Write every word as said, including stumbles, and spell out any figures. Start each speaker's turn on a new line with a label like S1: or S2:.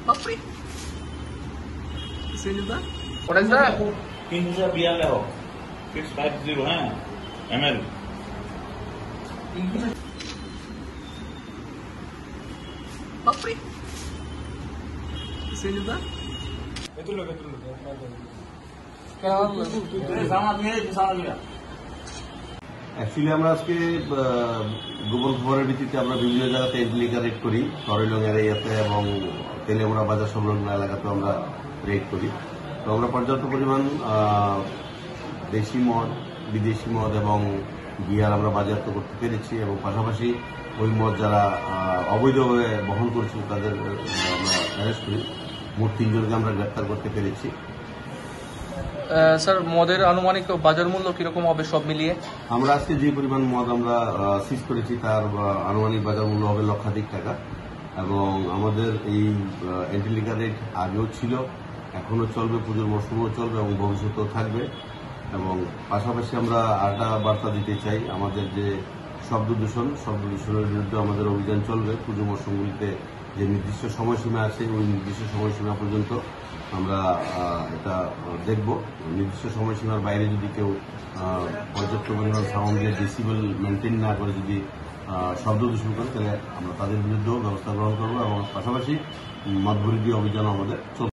S1: Papri. Silva. What is that?
S2: Kinja Bialeho. six fifty, huh? ml.
S1: Papri. Silva.
S3: Itu loh, itu loh.
S2: Sama dia, sama dia.
S4: Actually আমরা আজকে গোপন খবরের ভিত্তিতে আমরা বিভিন্ন জায়গাতে এন্টিলিকা রেড করি, করইলং এরিয়াতে এবং তেলিয়ামুড়া বাজার সংলগ্ন এলাকাতেও আমরা রেড করি। তো আমরা পর্যাপ্ত পরিমাণ দেশি মদ, বিদেশি মদ এবং বিয়ার আমরা বাজেয়াপ্ত করতে পেরেছি এবং পাশাপাশি ওই মদ যারা অবৈধভাবে বহন করেছিল তাদের আমরা অ্যারেস্ট করি। মোট তিনজনকে আমরা গ্রেপ্তার করতে পেরেছি।
S1: স্যার, মদের আনুমানিক বাজার মূল্য কিরকম হবে সব মিলিয়ে?
S4: আমরা আজকে যে পরিমাণ মদ আমরা সিজ করেছি তার আনুমানিক বাজার মূল্য হবে লক্ষাধিক টাকা এবং আমাদের এই এন্টিলিকা রেট আগেও ছিল, এখনো চলবে, পুজোর মৌসুমেও চলবে এবং ভবিষ্যতেও থাকবে। এবং পাশাপাশি আমরা আরেকটা বার্তা দিতে চাই, আমাদের যে শব্দ দূষণ শব্দ দূষণের বিরুদ্ধে আমাদের অভিযান চলবে। পুজো মৌসুমগুলিতে যে নির্দিষ্ট সময়সীমা আছে ওই নির্দিষ্ট সময়সীমা পর্যন্ত আমরা এটা দেখব। নির্দিষ্ট সময়সীমার বাইরে যদি কেউ পর্যাপ্ত পরিমাণ সাউন্ড দিয়ে ডেসিবেল মেনটেন না করে যদি শব্দ দূষণ করে তাহলে আমরা তাদের বিরুদ্ধেও ব্যবস্থা গ্রহণ করব এবং পাশাপাশি মদ বিরোধী অভিযান আমাদের চলবে।